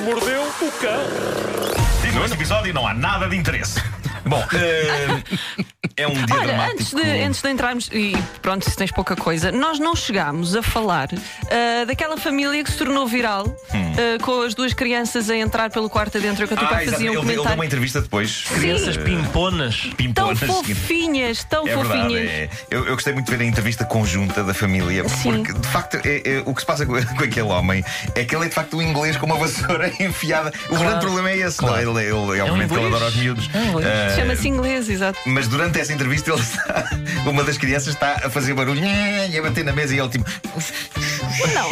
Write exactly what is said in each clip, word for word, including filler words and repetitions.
mordeu o cão. Digo, neste episódio não há nada de interesse. Bom, uh, é um dia Olha, dramático. antes de, antes de entrarmos, e pronto, se tens pouca coisa, nós não chegámos a falar uh, daquela família que se tornou viral, hum. uh, com as duas crianças a entrar pelo quarto adentro, que eu tipo, ah, fazia um ele, comentário. Ele deu uma entrevista depois. Crianças uh, pimponas. pimponas. Tão fofinhas, tão é fofinhas. Verdade, é. eu, eu gostei muito de ver a entrevista conjunta da família. Sim. Porque, de facto, é, é, o que se passa com, com aquele homem é que ele é, de facto, um inglês com uma vassoura enfiada. O claro. grande problema é esse, claro. não? Ele, ele, ele, é um obviamente, que ele adora os miúdos. É uh, Chama-se inglês, exato. Mas durante essa entrevista, ele está, uma das crianças está a fazer barulho e a bater na mesa e ele tipo. Não,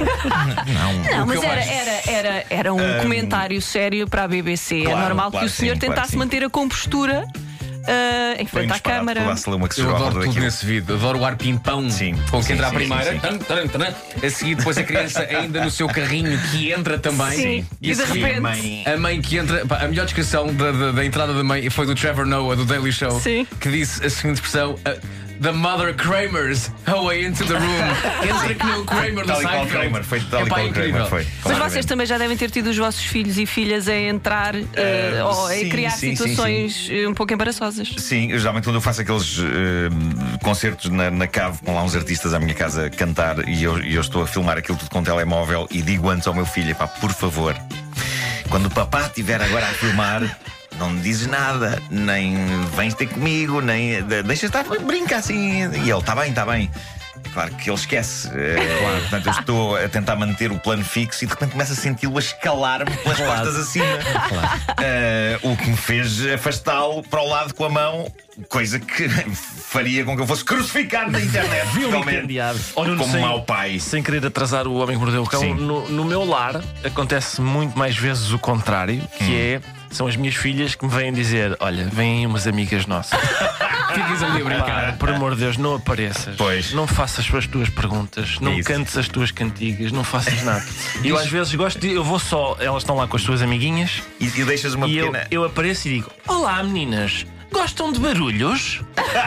não, não mas era, acho... era, era, era um, um comentário sério para a B B C. Claro, é normal claro, que o senhor sim, tentasse claro, manter a compostura. Uh, em frente à câmara. Eu adoro tudo nesse vídeo. Adoro o ar pimpão. Sim. Com que entra sim, a primeira. sim, sim. Tan, tan, tan, a seguir, depois a criança ainda no seu carrinho que entra também. Sim. E, E de seguir, repente a mãe, a mãe que entra. Pá, a melhor descrição da, da, da entrada da mãe foi do Trevor Noah, do Daily Show. Sim. Que disse a seguinte expressão: uh, The mother Kramers away into the room. Entra que no Kramer do Tal e qual Seinfeld. Kramer, foi tal e Epá, qual incrível. Kramer, foi. Mas vocês também já devem ter tido os vossos filhos e filhas a entrar uh, Uh, ou a sim, criar sim, situações sim, sim. um pouco embaraçosas. Sim, geralmente quando eu faço aqueles uh, concertos na, na cave com lá uns artistas à minha casa cantar e eu, e eu estou a filmar aquilo tudo com um telemóvel e digo antes ao meu filho: pá, por favor, quando o papá estiver agora a filmar, não me dizes nada, nem vens ter comigo, nem deixa estar, brinca assim. E ele: está bem, está bem. Claro que ele esquece. É, claro. Portanto, eu estou a tentar manter o plano fixo e de repente começo a senti-lo a escalar-me pelas claro. costas acima. Claro. Uh, o que me fez afastá-lo para o lado com a mão, coisa que faria com que eu fosse crucificado na internet. Olha, como sem, mau pai. Sem querer atrasar o homem que mordeu o cão, no, no meu lar acontece muito mais vezes o contrário, que hum. é. São as minhas filhas que me vêm dizer: olha, vêm umas amigas nossas. Ficas ali a brincar. Por amor de Deus, não apareças. Pois. Não faças as tuas perguntas. Não Isso. cantes as tuas cantigas. Não faças nada. E eu às vezes gosto de. Eu vou só. Elas estão lá com as suas amiguinhas. E, e deixas uma e pequena. eu, eu apareço e digo: olá, meninas. Gostam de barulhos?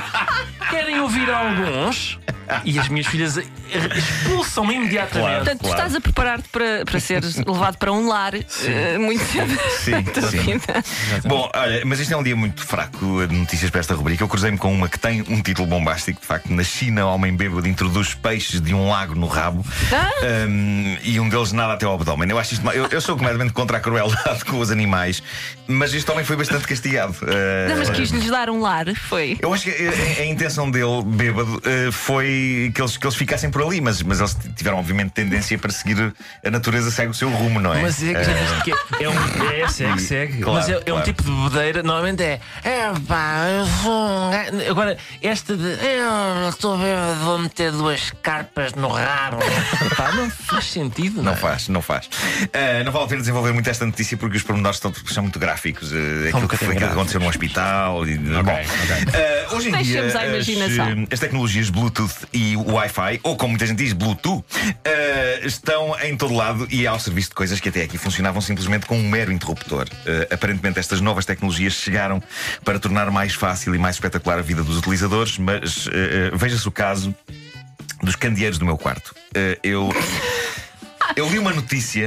Querem ouvir alguns? E as minhas filhas expulsam-me imediatamente. Claro. Portanto, tu estás a preparar-te para, para seres levado para um lar uh, muito cedo. Sim, sim. Bom, olha, mas este é um dia muito fraco de notícias para esta rubrica. Eu cruzei-me com uma que tem um título bombástico. De facto, na China, homem bêbado introduz peixes de um lago no rabo. Ah? um, e um deles nada até ao abdômen. Eu acho isto eu, eu sou completamente contra a crueldade com os animais, mas este homem foi bastante castigado. Uh, Não, mas quis-lhes dar um lar, foi. Eu acho que a, a intenção dele, bêbado, uh, foi que eles, que eles ficassem por ali, mas, mas eles tiveram, obviamente, tendência para seguir. A natureza segue o seu rumo, não é? Mas é, uh, que é, é um. É, segue, segue. Claro, mas é, é claro. um tipo de bebedeira, normalmente é. É pá, eu vou. Agora, esta de. Eu estou bêbado, vou meter duas carpas no rabo. Pá, não faz sentido, não, Não é? faz, não faz. Uh, não vale a pena desenvolver muito esta notícia porque os pormenores estão, são muito gráficos. Uh, aquilo que foi que aconteceu no hospital. E, okay, bom, okay. Uh, hoje em Deixemos dia, à imaginação. as, as tecnologias Bluetooth e Wi-Fi, ou como muita gente diz, Bluetooth, uh, estão em todo lado e ao serviço de coisas que até aqui funcionavam simplesmente com um mero interruptor. Uh, aparentemente, estas novas tecnologias chegaram para tornar mais fácil e mais espetacular a vida dos utilizadores, mas uh, uh, veja-se o caso dos candeeiros do meu quarto. Uh, eu, eu li uma notícia.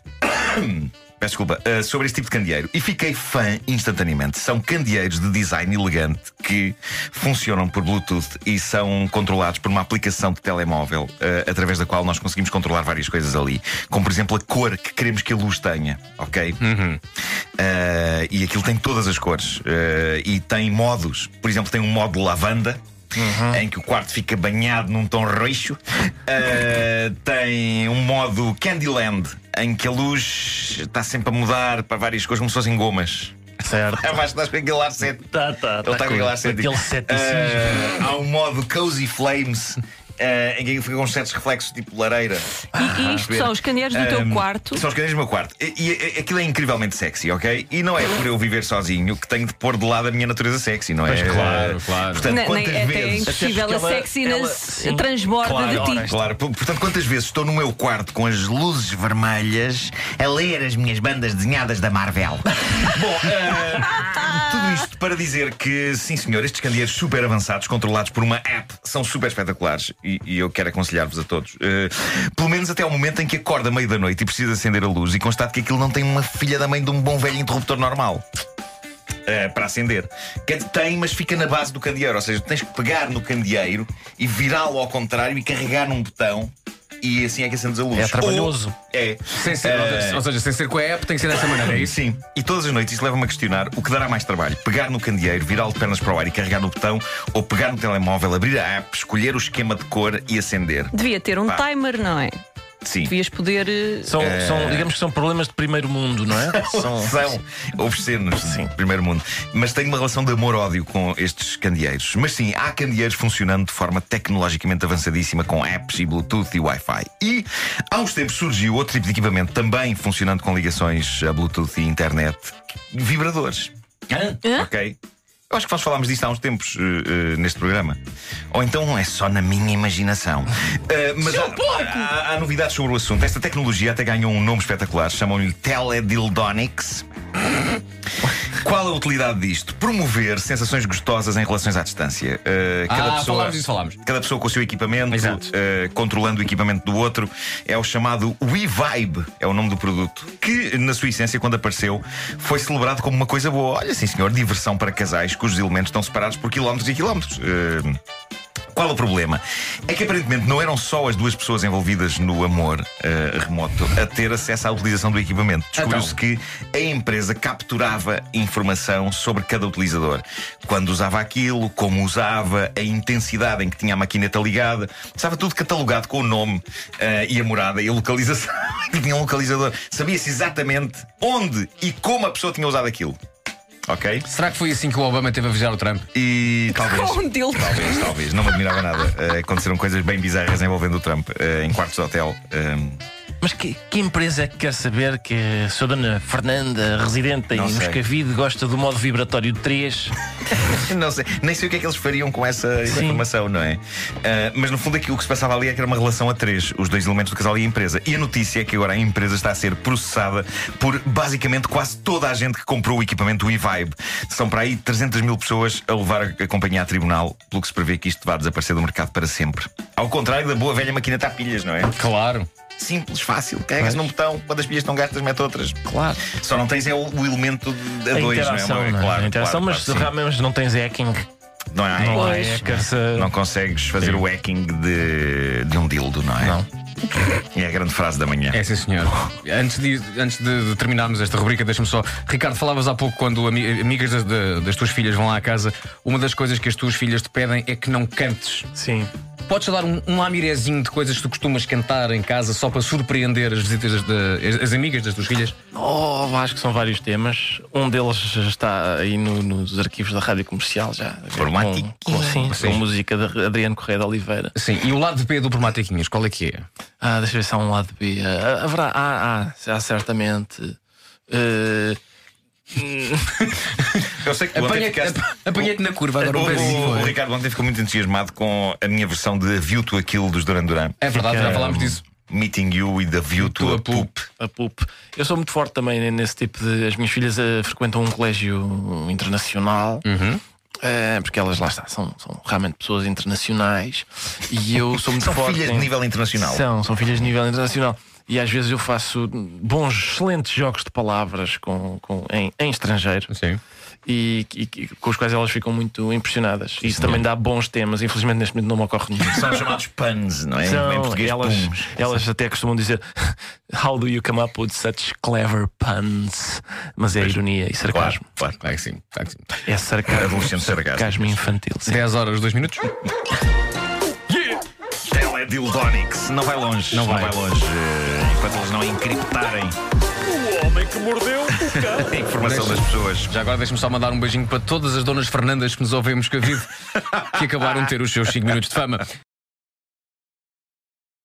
Peço desculpa, uh, sobre este tipo de candeeiro e fiquei fã instantaneamente. São candeeiros de design elegante que funcionam por Bluetooth e são controlados por uma aplicação de telemóvel uh, através da qual nós conseguimos controlar várias coisas ali, como por exemplo a cor que queremos que a luz tenha, ok? Uhum. Uh, e aquilo tem todas as cores uh, e tem modos. Por exemplo, tem um modo lavanda. Uhum. Em que o quarto fica banhado num tom roxo. uh, Tem um modo Candyland, em que a luz está sempre a mudar para várias cores, como se fossem gomas. Certo. Abaixo estás com aquele ar cético. Tá, tá, Ele está com aquele ar cético. Aquele ceticismo. Uh, há um modo Cozy Flames. Uh, em que fica com certos reflexos tipo lareira. E, e isto são os candeeiros do teu Um, quarto. São os candeeiros do meu quarto. E, e, e aquilo é incrivelmente sexy, ok? E não é por eu viver sozinho que tenho de pôr de lado a minha natureza sexy, não é? Pois claro, claro. Portanto, Nem- quantas nem- até é vezes. impossível, Até a porque ela- sexiness ela- sim. transborda Claro, de ti. ora, Claro, por- portanto, quantas vezes estou no meu quarto com as luzes vermelhas a ler as minhas bandas desenhadas da Marvel. Bom, uh, tudo isto para dizer que, sim senhor, estes candeeiros super avançados, controlados por uma app, são super espetaculares. E e, e eu quero aconselhar-vos a todos. Uh, pelo menos até ao momento em que acorda à meia da noite e precisa acender a luz e constate que aquilo não tem uma filha da mãe de um bom velho interruptor normal. Uh, para acender. Tem, mas fica na base do candeeiro. Ou seja, tens que pegar no candeeiro e virá-lo ao contrário e carregar num botão. E assim é que acendes a luz. É trabalhoso. Ou, é. Sem ser, uh, ou seja, sem ser com a app, tem que ser dessa maneira, é isso? Sim. E todas as noites isso leva-me a questionar o que dará mais trabalho: pegar no candeeiro, virá-lo de pernas para o ar e carregar no botão, ou pegar no telemóvel, abrir a app, escolher o esquema de cor e acender. Devia ter um Pá. timer, não é? Sim. Devias poder. eh, São, são, digamos que são problemas de primeiro mundo, não é? São. São obscenos, sim, primeiro mundo. Mas tenho uma relação de amor-ódio com estes candeeiros. Mas sim, há candeeiros funcionando de forma tecnologicamente avançadíssima, com apps e Bluetooth e Wi-Fi. E há uns tempos surgiu outro tipo de equipamento também funcionando com ligações a Bluetooth e internet: vibradores. Hã? Ok? Eu acho que nós falámos disto há uns tempos uh, uh, neste programa. Ou então é só na minha imaginação. Uh, mas há, há, há novidades sobre o assunto. Esta tecnologia até ganhou um nome espetacular. Chamam-lhe Teledildonics. Qual a utilidade disto? Promover sensações gostosas em relações à distância. Uh, cada Ah, pessoa, falámos disso, falámos. Cada pessoa com o seu equipamento, Exato. uh, controlando o equipamento do outro. É o chamado WeVibe, é o nome do produto, que, na sua essência, quando apareceu, foi celebrado como uma coisa boa. Olha, sim senhor, diversão para casais cujos elementos estão separados por quilómetros e quilómetros. Uh, Qual o problema? É que aparentemente não eram só as duas pessoas envolvidas no amor uh, remoto a ter acesso à utilização do equipamento. Descobriu-se que a empresa capturava informação sobre cada utilizador. Quando usava aquilo, como usava, a intensidade em que tinha a maquineta ligada. Estava tudo catalogado com o nome uh, e a morada e a localização. E tinha um localizador. Sabia-se exatamente onde e como a pessoa tinha usado aquilo. Ok? Será que foi assim que o Obama teve a vigiar o Trump? E talvez. Com um dildo. Talvez, talvez. Não me admirava nada. Uh, aconteceram coisas bem bizarras envolvendo o Trump uh, em quartos de hotel. Um, Mas que, que empresa é que quer saber que a sua dona Fernanda, residente em Não sei. Moscavide, gosta do modo vibratório de três? não sei, nem sei o que é que eles fariam com essa, essa Sim. informação, não é? Uh, mas no fundo aquilo que se passava ali é que era uma relação a três, os dois elementos do casal e a empresa. E a notícia é que agora a empresa está a ser processada por basicamente quase toda a gente que comprou o equipamento WeVibe. São para aí trezentas mil pessoas a levar a companhia a tribunal, pelo que se prevê que isto vai desaparecer do mercado para sempre. Ao contrário da boa velha maquineta a pilhas, não é? Claro. Simples, fácil, carregas num botão, quando as pilhas estão gastas, mete outras. Claro. Só não tens é o, o elemento de a A dois, interação, não é? não é? Claro, A interação, claro, mas claro, sim. realmente não tens hacking. Não há Não há Pois. hackers a- Não consegues fazer Sim. o hacking de, de um dildo, não é? Não. É a grande frase da manhã. É sim, senhor. Antes de, antes de, de terminarmos esta rubrica, deixa-me só. Ricardo, falavas há pouco quando ami- amigas das, da- das tuas filhas vão lá à casa. Uma das coisas que as tuas filhas te pedem é que não cantes. Sim. Podes dar um, um lamirezinho de coisas que tu costumas cantar em casa só para surpreender as visitas, de, as, as amigas das tuas filhas? Oh, acho que são vários temas. Um deles está aí no- nos arquivos da Rádio Comercial já. Formatiquinha. Com, com, sim, Sim. com música de Adriano Correia de Oliveira. Sim. E o lado B do Formatiquinhas, qual é que é? Ah, deixa eu ver se há um lado B. Ah, haverá. Ah, ah, há certamente. Eh, Eu sei que tu ontem Apanhei-te ficaste. apanhei-te na curva, agora O, um pezinho. o, o Ricardo ontem ficou muito entusiasmado com a minha versão de A View to a Kill dos Duran Duran. É verdade, já falámos disso. Meeting You e The View to To a a Poop. a P U P. Eu sou muito forte também nesse tipo de. As minhas filhas eh, frequentam um colégio internacional. eh, porque elas lá está, são, são realmente pessoas internacionais. E eu sou muito São forte. filhas de em- nível internacional. São, são filhas de nível internacional. E às vezes eu faço bons, excelentes jogos de palavras com, com, em, em estrangeiro. Sim. E, e- e com os quais elas ficam muito impressionadas. Isso também dá bons temas. Infelizmente neste momento não me ocorre nenhum. São chamados puns, não é? São, Em português, elas, puns. elas até costumam dizer How do you come up with such clever puns? Mas é ironia e Claro, sarcasmo. claro. Claro que sim. Claro que sim. É sarcasmo. Adolescente sarcasmo. Sarcasmo infantil. Sim. dez horas, dois minutos. Teledildonics. Não vai longe. Não vai. longe. eh, Enquanto eles não encriptarem O homem que mordeu o cão. a informação Deixa- das pessoas. Já agora deixa-me só mandar um beijinho para todas as donas Fernandas que nos ouvem em Moscavide que acabaram de ter os seus cinco minutos de fama.